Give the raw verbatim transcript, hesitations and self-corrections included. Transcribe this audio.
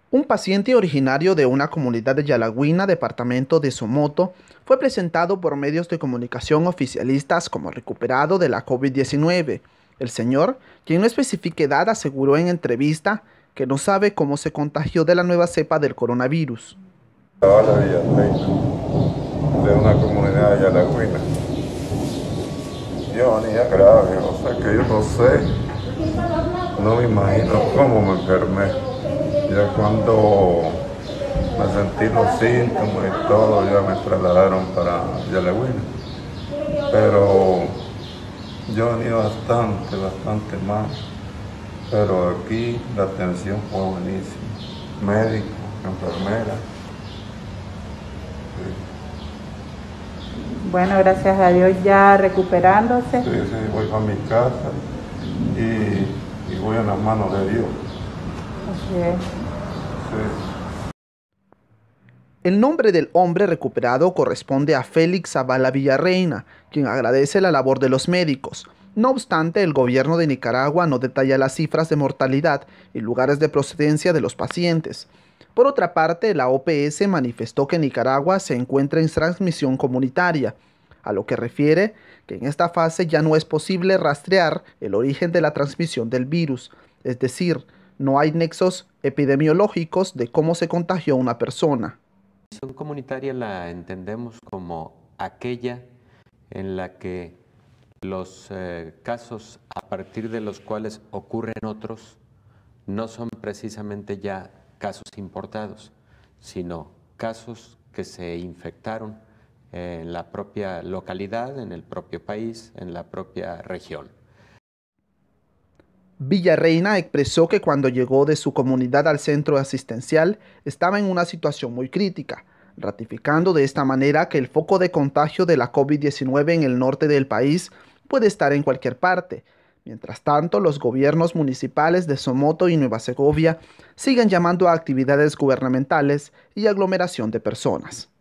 Un paciente originario de una comunidad de Yalaguina, departamento de Somoto, fue presentado por medios de comunicación oficialistas como recuperado de la COVID diecinueve. El señor, quien no especifica edad, aseguró en entrevista que no sabe cómo se contagió de la nueva cepa del coronavirus. Ahora Villarreina, de una comunidad de Yalaguina. Yo ni es grave, o sea que yo no sé, no me imagino cómo me enfermé. Ya cuando me sentí los síntomas y todo, ya me trasladaron para Yalaguina. Pero yo venía bastante, bastante mal. Pero aquí la atención fue buenísima. Médico, enfermera. Bueno, gracias a Dios ya recuperándose. Sí, sí, voy a mi casa y, y voy en las manos de Dios. Así es. Sí. El nombre del hombre recuperado corresponde a Félix Zavala Villarreina, quien agradece la labor de los médicos. No obstante, el gobierno de Nicaragua no detalla las cifras de mortalidad y lugares de procedencia de los pacientes. Por otra parte, la O P S manifestó que Nicaragua se encuentra en transmisión comunitaria, a lo que refiere que en esta fase ya no es posible rastrear el origen de la transmisión del virus, es decir, no hay nexos epidemiológicos de cómo se contagió una persona. La transmisión comunitaria la entendemos como aquella en la que los eh, casos a partir de los cuales ocurren otros no son precisamente ya casos importados, sino casos que se infectaron en la propia localidad, en el propio país, en la propia región. Villarreina expresó que cuando llegó de su comunidad al centro asistencial estaba en una situación muy crítica, ratificando de esta manera que el foco de contagio de la COVID diecinueve en el norte del país puede estar en cualquier parte. Mientras tanto, los gobiernos municipales de Somoto y Nueva Segovia siguen llamando a actividades gubernamentales y aglomeración de personas.